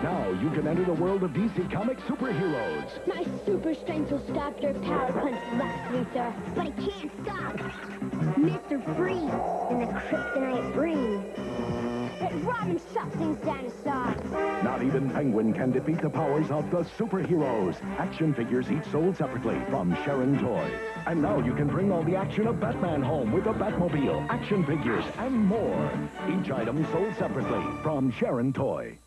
Now you can enter the world of DC Comics superheroes. My super strength will stop your power punch, Lex Luthor. But it can't stop Mr. Freeze and the kryptonite ring. But Robin shuts things down aside. Not even Penguin can defeat the powers of the superheroes. Action figures each sold separately from Sharon Toys. And now you can bring all the action of Batman home with the Batmobile, action figures, and more. Each item sold separately from Sharon Toy.